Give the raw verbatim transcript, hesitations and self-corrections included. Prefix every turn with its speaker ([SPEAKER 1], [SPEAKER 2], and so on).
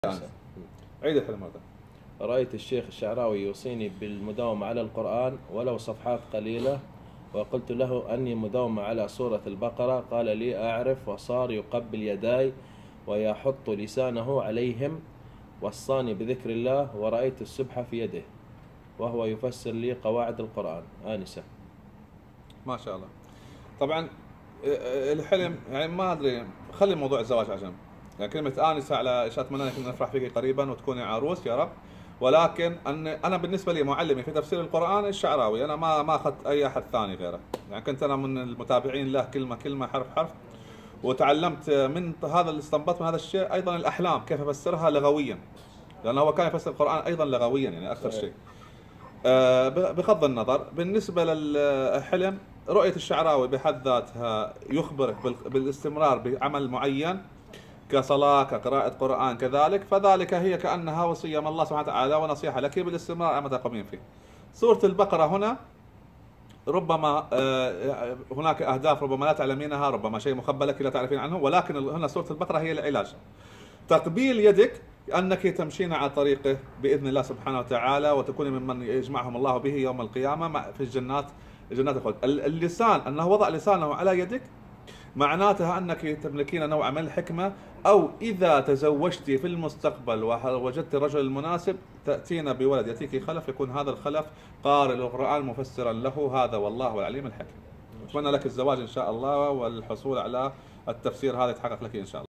[SPEAKER 1] عيد الحلم مرة.
[SPEAKER 2] رأيت الشيخ الشعراوي يوصيني بالمداومة على القرآن ولو صفحات قليلة، وقلت له أني مداومة على سورة البقرة، قال لي أعرف، وصار يقبل يداي ويحط لسانه عليهم، وصاني بذكر الله، ورأيت السبحة في يده وهو يفسر لي قواعد القرآن آنسة.
[SPEAKER 1] ما شاء الله. طبعا الحلم يعني ما ادري، خلي موضوع الزواج عشان يعني كلمة آنسة على إيش، أتمنى أن نفرح فيك قريبا وتكوني عروس يا رب. ولكن أن أنا بالنسبة لي معلمي في تفسير القرآن الشعراوي، أنا ما ما أخذت أي أحد ثاني غيره، يعني كنت أنا من المتابعين له كلمة كلمة حرف حرف، وتعلمت من هذا اللي استنبطت من هذا الشيء أيضا الأحلام كيف أفسرها لغويا، لأنه هو كان يفسر القرآن أيضا لغويا يعني أكثر شيء. أه بغض النظر بالنسبة للحلم، رؤية الشعراوي بحد ذاتها يخبرك بالاستمرار بعمل معين كصلاة كقراءة قرآن كذلك، فذلك هي كأنها وصية من الله سبحانه وتعالى ونصيحة لك بالاستمرار على ما تقومين فيه. سورة البقرة هنا ربما هناك أهداف ربما لا تعلمينها، ربما شيء مخبى لك لا تعرفين عنه، ولكن هنا سورة البقرة هي العلاج. تقبيل يدك أنك تمشين على طريقه بإذن الله سبحانه وتعالى، وتكوني ممن يجمعهم الله به يوم القيامة في الجنات، جنات الخلد. اللسان أنه وضع لسانه على يدك معناتها أنك تملكين نوع من الحكمة، أو إذا تزوجت في المستقبل ووجدت الرجل المناسب تأتين بولد يأتيك خلف، يكون هذا الخلف قارئ القرآن مفسرا له، هذا والله العليم الحكيم. أتمنى لك الزواج إن شاء الله والحصول على التفسير هذا يتحقق لك إن شاء الله.